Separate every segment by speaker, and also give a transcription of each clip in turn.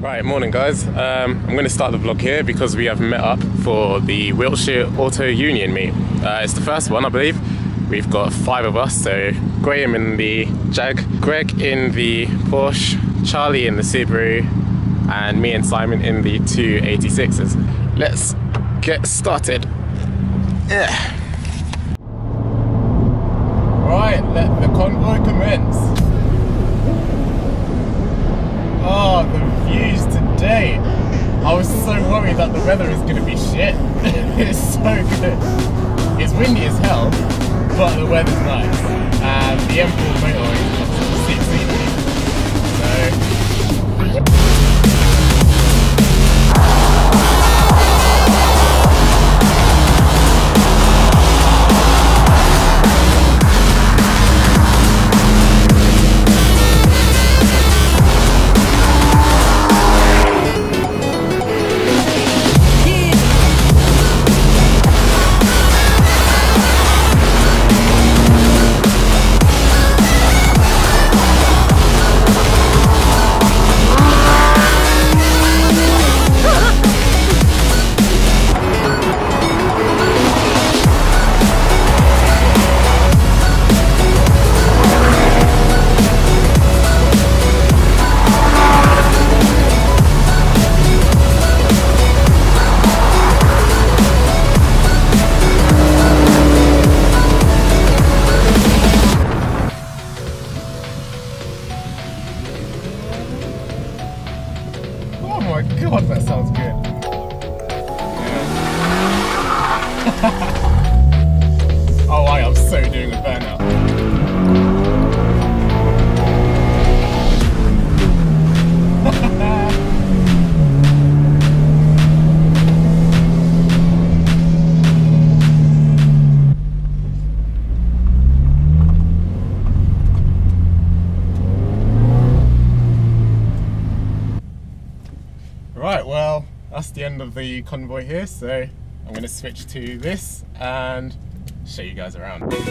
Speaker 1: Right, morning guys. I'm going to start the vlog here because we have met up for the Wiltshire Auto Union meet. It's the first one, I believe. We've got 5 of us, so Graham in the Jag, Greg in the Porsche, Charlie in the Subaru, and me and Simon in the 286s. Let's get started. Yeah. Right, let the convoy commence. Oh, the views today. I was so worried that the weather is going to be shit. It's so good. It's windy as hell, but the weather's nice. And the M4 motorway is 680. So... Oh my god, that sounds good. Yeah. Oh, I am so doing a burnout. Right, well, that's the end of the convoy here, so I'm going to switch to this and show you guys around.
Speaker 2: Open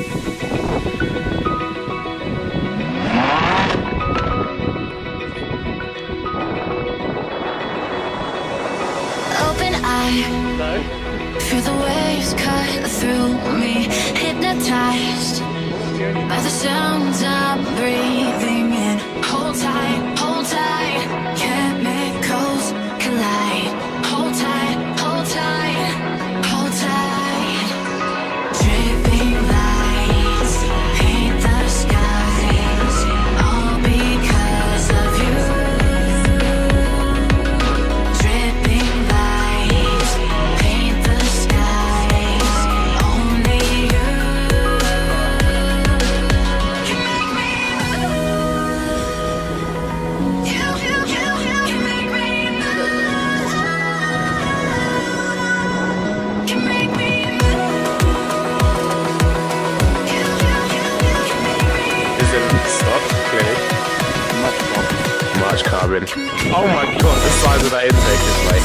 Speaker 2: eye, feel the waves cut through me, hypnotized by the sounds I'm breathing in. Hold tight, chemicals collide. Hold tight, hold tight, hold tight. Dripping lights paint the skies, all because of you. Dripping lights paint the skies, only you can make me move. You can make me move. Can make me
Speaker 1: Isn't stock, clearly. Much carbon. Oh my god, the size of that intake is like...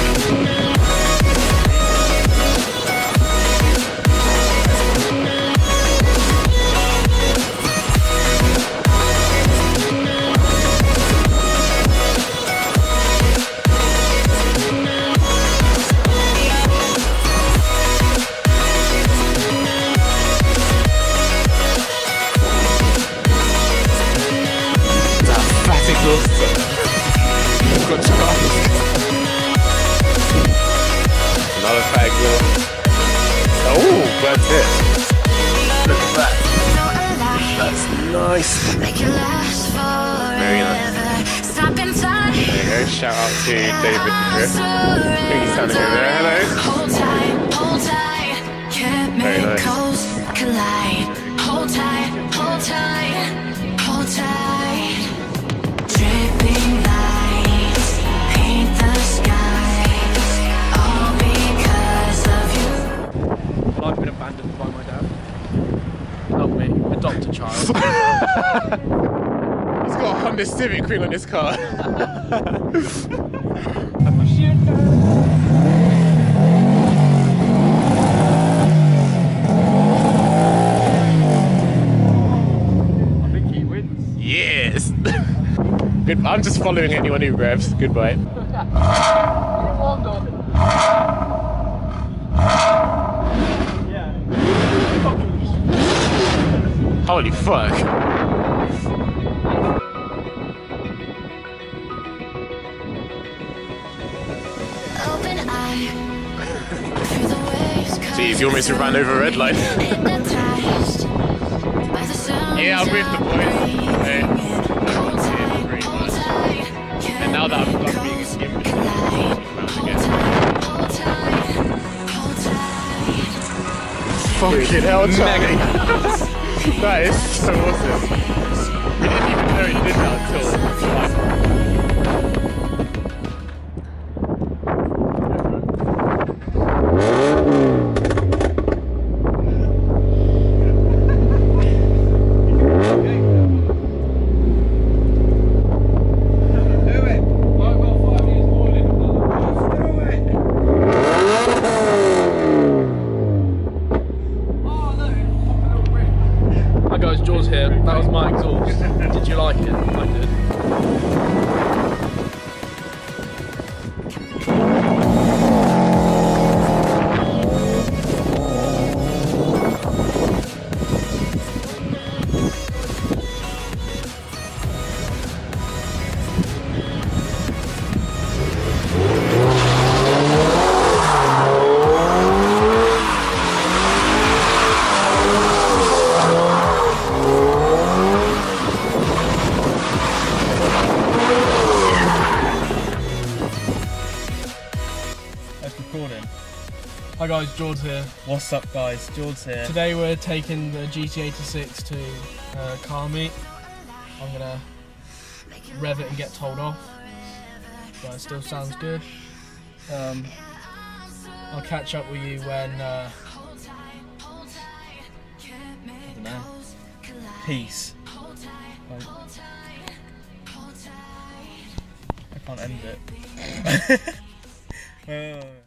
Speaker 1: Another fat exhaust. Oh, that's it. Look at that. That's nice. Very nice. There you go. Shout out to David Chris. I think he's standing over there. Hello. Very nice.
Speaker 2: Hold tight, hold tight, hold tight. Dripping lights paint the skies, all because of you.
Speaker 3: I've been abandoned by my dad. Not me, adopt a child.
Speaker 1: He's got a Honda Civic wheel on his car.
Speaker 3: I think he wins.
Speaker 1: Yes. Good. I'm just following anyone who revs. Goodbye. Holy fuck.
Speaker 2: Open eye. Through the waves cut
Speaker 1: Jeez, you almost ran over a red light.
Speaker 2: hypnotized by the sounds
Speaker 1: Yeah, I'm with the boys. Hey.
Speaker 2: Hold tight,
Speaker 1: Pretty
Speaker 2: hold
Speaker 1: much.
Speaker 2: tight.
Speaker 1: And now that I'm done being a skin again.
Speaker 2: Hold tight, hold tight.
Speaker 1: Fucking hell, Charlie. That is so awesome. We didn't even know he did that until like,
Speaker 3: Hi guys, George here. That was my exhaust. Did you like it? I did. Recording. Hi guys, George here.
Speaker 4: What's up guys, George here.
Speaker 3: Today we're taking the GT86 to car meet. I'm gonna rev it and get told off, but it still sounds good. I'll catch up with you when
Speaker 4: I don't know. Peace. Like, I can't end it.